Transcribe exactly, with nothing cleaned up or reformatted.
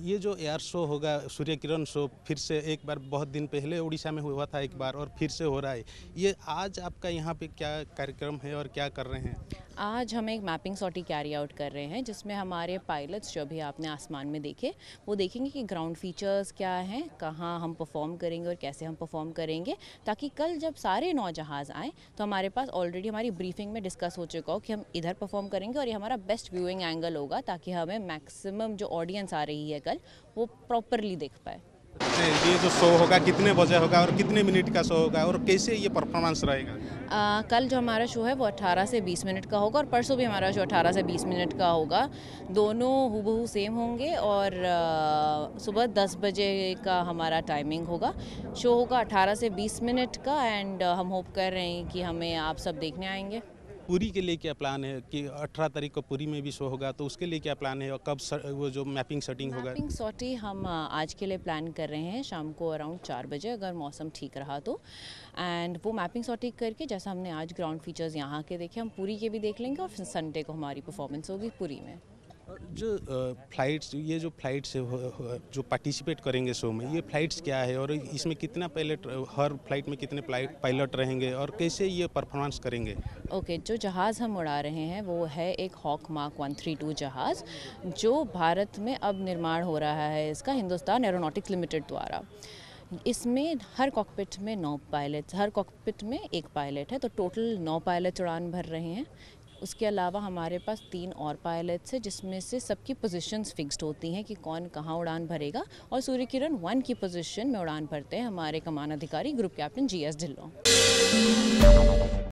ये जो air show होगा, सूर्य किरण शो, फिर से एक बार बहुत दिन पहले उड़ीसा में हुआ था एक बार और फिर से हो रहा है। ये आज आपका यहाँ पे क्या कार्यक्रम है और क्या कर रहे हैं? आज हम एक मैपिंग सॉटी कैरी आउट कर रहे हैं जिसमें हमारे पायलट्स जो भी आपने आसमान में देखे वो देखेंगे कि ग्राउंड फीचर्स क्या हैं, कहाँ हम परफॉर्म करेंगे और कैसे हम परफॉर्म करेंगे, ताकि कल जब सारे नौ जहाज़ आएँ तो हमारे पास ऑलरेडी हमारी ब्रीफिंग में डिस्कस हो चुका हो कि हम इधर परफॉर्म करेंगे और ये हमारा बेस्ट व्यूइंग एंगल होगा, ताकि हमें मैक्सिमम जो ऑडियंस आ रही है कल वो प्रॉपरली देख पाए। ये जो शो होगा कितने बजे होगा और कितने मिनट का शो होगा और कैसे ये परफॉर्मेंस रहेगा? आ, कल जो हमारा शो है वो अठारह से बीस मिनट का होगा और परसों भी हमारा शो अठारह से बीस मिनट का होगा। दोनों हूबहू सेम होंगे और आ, सुबह दस बजे का हमारा टाइमिंग होगा। शो होगा अठारह से बीस मिनट का एंड हम होप कर रहे हैं कि हमें आप सब देखने आएंगे। पुरी के लिए क्या प्लान है कि अठारह तारीख को पुरी में भी शो होगा, तो उसके लिए क्या प्लान है और कब सर, वो जो मैपिंग सेटिंग होगा? मैपिंग सॉटी हम आज के लिए प्लान कर रहे हैं शाम को अराउंड चार बजे, अगर मौसम ठीक रहा तो। एंड वो मैपिंग सॉटी करके जैसा हमने आज ग्राउंड फीचर्स यहाँ के देखे, हम पुरी के भी देख लेंगे और फिर संडे को हमारी परफॉर्मेंस होगी पुरी में। जो फ्लाइट्स ये जो फ्लाइट्स जो पार्टिसिपेट करेंगे शो में, ये फ्लाइट्स क्या है और इसमें कितना पायलट, हर फ्लाइट में कितने पायलट रहेंगे और कैसे ये परफॉर्मेंस करेंगे? ओके okay, जो जहाज़ हम उड़ा रहे हैं वो है एक Hawk mark one three two जहाज़, जो भारत में अब निर्माण हो रहा है इसका हिंदुस्तान एरोनॉटिक्स लिमिटेड द्वारा। इसमें हर कॉकपिट में नौ पायलट, हर कॉकपिट में एक पायलट है, तो टोटल नौ पायलट उड़ान भर रहे हैं। उसके अलावा हमारे पास तीन और पायलट्स हैं जिसमें से सबकी पोजीशंस फिक्स्ड होती हैं कि कौन कहाँ उड़ान भरेगा, और सूर्य किरण वन की पोजीशन में उड़ान भरते हैं हमारे कमान अधिकारी group captain G S Dhillon.